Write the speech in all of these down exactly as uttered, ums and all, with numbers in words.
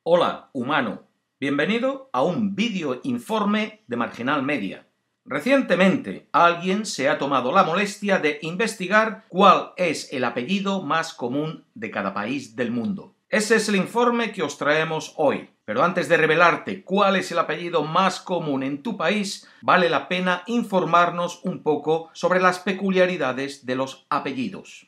Hola, humano. Bienvenido a un vídeo informe de Marginal Media. Recientemente, alguien se ha tomado la molestia de investigar cuál es el apellido más común de cada país del mundo. Ese es el informe que os traemos hoy. Pero antes de revelarte cuál es el apellido más común en tu país, vale la pena informarnos un poco sobre las peculiaridades de los apellidos.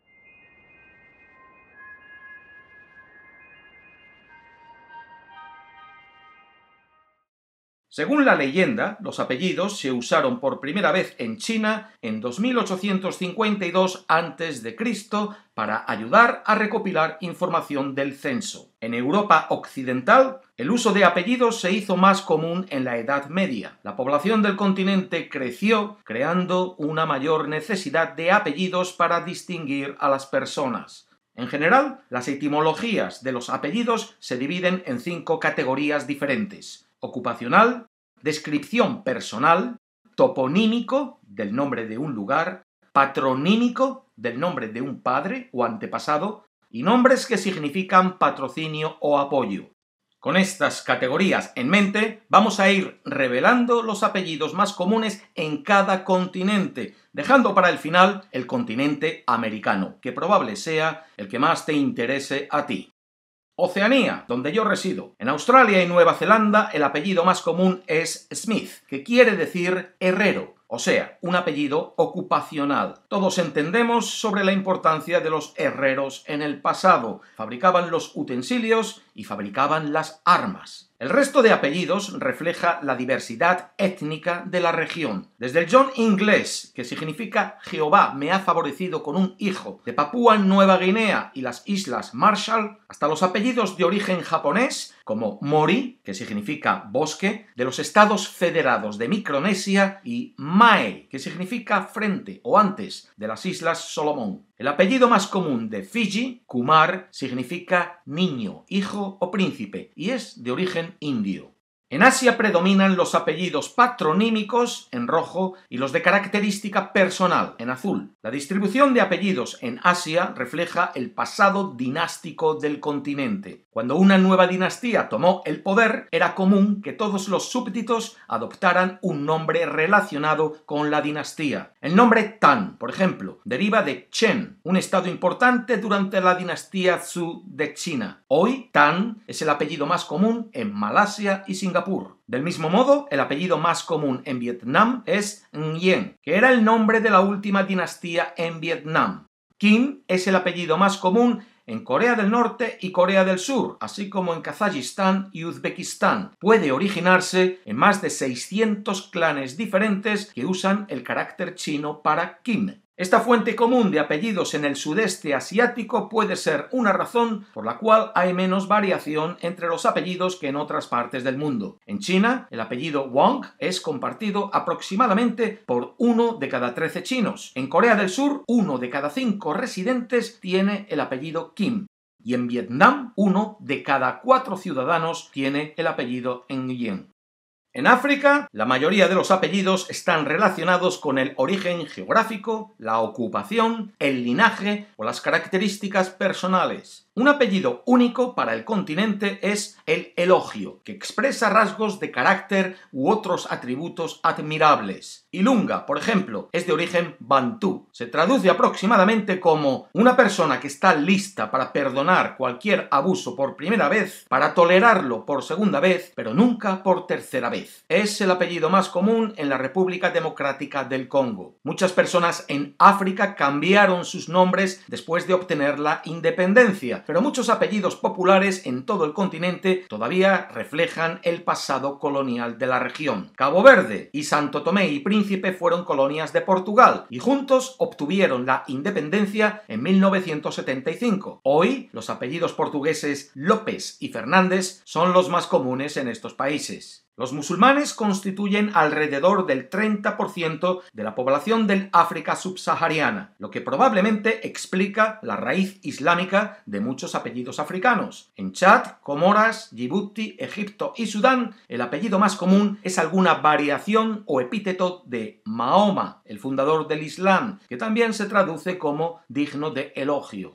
Según la leyenda, los apellidos se usaron por primera vez en China en dos mil ochocientos cincuenta y dos antes de Cristo para ayudar a recopilar información del censo. En Europa occidental, el uso de apellidos se hizo más común en la Edad Media. La población del continente creció, creando una mayor necesidad de apellidos para distinguir a las personas. En general, las etimologías de los apellidos se dividen en cinco categorías diferentes: ocupacional, descripción personal, toponímico, del nombre de un lugar, patronímico, del nombre de un padre o antepasado, y nombres que significan patrocinio o apoyo. Con estas categorías en mente, vamos a ir revelando los apellidos más comunes en cada continente, dejando para el final el continente americano, que probable sea el que más te interese a ti. Oceanía, donde yo resido. En Australia y Nueva Zelanda el apellido más común es Smith, que quiere decir herrero, o sea, un apellido ocupacional. Todos entendemos sobre la importancia de los herreros en el pasado. Fabricaban los utensilios y fabricaban las armas. El resto de apellidos refleja la diversidad étnica de la región. Desde el John inglés, que significa Jehová me ha favorecido con un hijo, de Papúa Nueva Guinea y las Islas Marshall, hasta los apellidos de origen japonés, como Mori, que significa bosque, de los Estados Federados de Micronesia, y Mae, que significa frente o antes, de las Islas Solomón. El apellido más común de Fiji, Kumar, significa niño, hijo o príncipe, y es de origen indio. En Asia predominan los apellidos patronímicos, en rojo, y los de característica personal, en azul. La distribución de apellidos en Asia refleja el pasado dinástico del continente. Cuando una nueva dinastía tomó el poder, era común que todos los súbditos adoptaran un nombre relacionado con la dinastía. El nombre Tan, por ejemplo, deriva de Chen, un estado importante durante la dinastía Zhou de China. Hoy, Tan es el apellido más común en Malasia y Singapur. Del mismo modo, el apellido más común en Vietnam es Nguyen, que era el nombre de la última dinastía en Vietnam. Kim es el apellido más común en Corea del Norte y Corea del Sur, así como en Kazajistán y Uzbekistán. Puede originarse en más de seiscientos clanes diferentes que usan el carácter chino para Kim. Esta fuente común de apellidos en el sudeste asiático puede ser una razón por la cual hay menos variación entre los apellidos que en otras partes del mundo. En China, el apellido Wang es compartido aproximadamente por uno de cada trece chinos. En Corea del Sur, uno de cada cinco residentes tiene el apellido Kim. Y en Vietnam, uno de cada cuatro ciudadanos tiene el apellido Nguyen. En África, la mayoría de los apellidos están relacionados con el origen geográfico, la ocupación, el linaje o las características personales. Un apellido único para el continente es el elogio, que expresa rasgos de carácter u otros atributos admirables. Ilunga, por ejemplo, es de origen bantú. Se traduce aproximadamente como una persona que está lista para perdonar cualquier abuso por primera vez, para tolerarlo por segunda vez, pero nunca por tercera vez. Es el apellido más común en la República Democrática del Congo. Muchas personas en África cambiaron sus nombres después de obtener la independencia, pero muchos apellidos populares en todo el continente todavía reflejan el pasado colonial de la región. Cabo Verde y Santo Tomé y Príncipe fueron colonias de Portugal y juntos obtuvieron la independencia en mil novecientos setenta y cinco. Hoy, los apellidos portugueses López y Fernández son los más comunes en estos países. Los musulmanes constituyen alrededor del treinta por ciento de la población del África subsahariana, lo que probablemente explica la raíz islámica de muchos apellidos africanos. En Chad, Comoras, Djibouti, Egipto y Sudán, el apellido más común es alguna variación o epíteto de Mahoma, el fundador del Islam, que también se traduce como digno de elogio.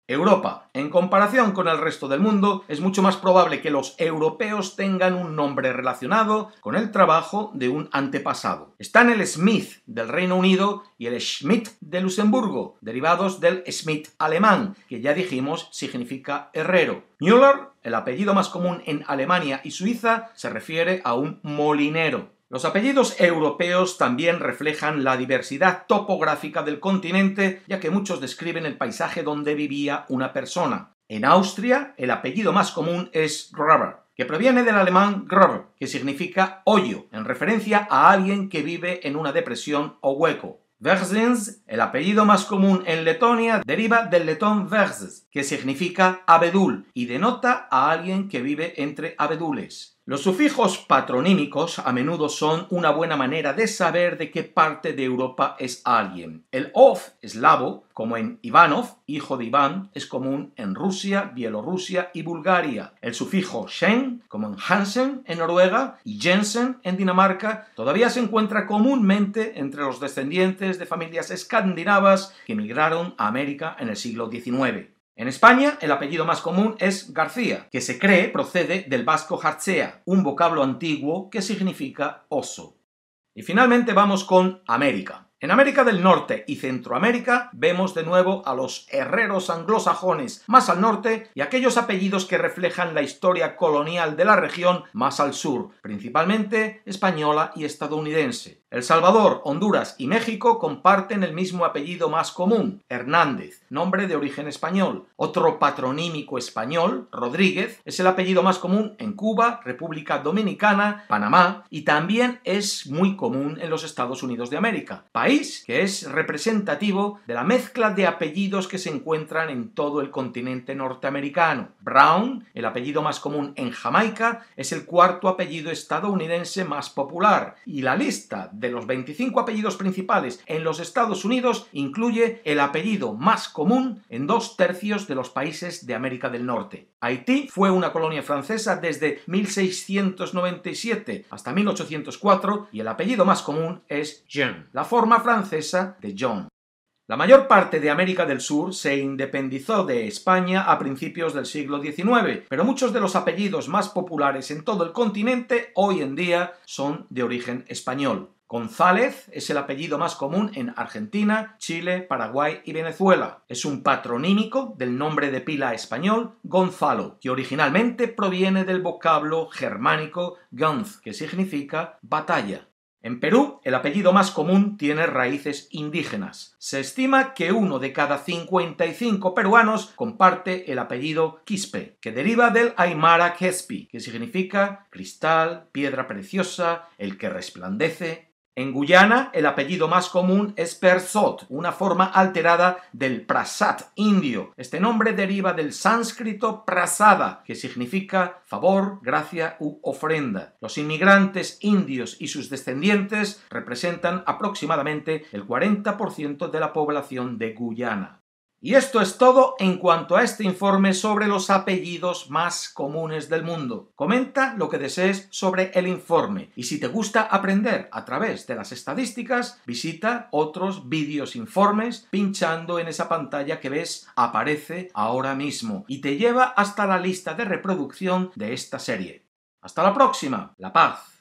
Europa. En comparación con el resto del mundo, es mucho más probable que los europeos tengan un nombre relacionado con el trabajo de un antepasado. Están el Smith del Reino Unido y el Schmidt de Luxemburgo, derivados del Schmidt alemán, que ya dijimos significa herrero. Müller, el apellido más común en Alemania y Suiza, se refiere a un molinero. Los apellidos europeos también reflejan la diversidad topográfica del continente, ya que muchos describen el paisaje donde vivía una persona. En Austria, el apellido más común es Graber, que proviene del alemán Graber, que significa hoyo, en referencia a alguien que vive en una depresión o hueco. Versens, el apellido más común en Letonia, deriva del letón verses, que significa abedul, y denota a alguien que vive entre abedules. Los sufijos patronímicos a menudo son una buena manera de saber de qué parte de Europa es alguien. El ov, eslavo, como en Ivanov, hijo de Iván, es común en Rusia, Bielorrusia y Bulgaria. El sufijo shen, como en Hansen, en Noruega, y Jensen, en Dinamarca, todavía se encuentra comúnmente entre los descendientes de familias escandinavas que emigraron a América en el siglo diecinueve. En España, el apellido más común es García, que se cree procede del vasco jartzea, un vocablo antiguo que significa oso. Y finalmente vamos con América. En América del Norte y Centroamérica vemos de nuevo a los herreros anglosajones más al norte y aquellos apellidos que reflejan la historia colonial de la región más al sur, principalmente española y estadounidense. El Salvador, Honduras y México comparten el mismo apellido más común, Hernández, nombre de origen español. Otro patronímico español, Rodríguez, es el apellido más común en Cuba, República Dominicana, Panamá y también es muy común en los Estados Unidos de América, país que es representativo de la mezcla de apellidos que se encuentran en todo el continente norteamericano. Brown, el apellido más común en Jamaica, es el cuarto apellido estadounidense más popular y la lista de los veinticinco apellidos principales en los Estados Unidos incluye el apellido más común en dos tercios de los países de América del Norte. Haití fue una colonia francesa desde mil seiscientos noventa y siete hasta mil ochocientos cuatro y el apellido más común es Jean, la forma francesa de John. La mayor parte de América del Sur se independizó de España a principios del siglo diecinueve, pero muchos de los apellidos más populares en todo el continente hoy en día son de origen español. González es el apellido más común en Argentina, Chile, Paraguay y Venezuela. Es un patronímico del nombre de pila español Gonzalo, que originalmente proviene del vocablo germánico Gunz, que significa batalla. En Perú, el apellido más común tiene raíces indígenas. Se estima que uno de cada cincuenta y cinco peruanos comparte el apellido Quispe, que deriva del aymara Quespi, que significa cristal, piedra preciosa, el que resplandece. En Guyana, el apellido más común es Persot, una forma alterada del Prasat indio. Este nombre deriva del sánscrito prasada, que significa favor, gracia u ofrenda. Los inmigrantes indios y sus descendientes representan aproximadamente el cuarenta por ciento de la población de Guyana. Y esto es todo en cuanto a este informe sobre los apellidos más comunes del mundo. Comenta lo que desees sobre el informe y si te gusta aprender a través de las estadísticas, visita otros vídeos informes pinchando en esa pantalla que ves aparece ahora mismo y te lleva hasta la lista de reproducción de esta serie. Hasta la próxima, la paz.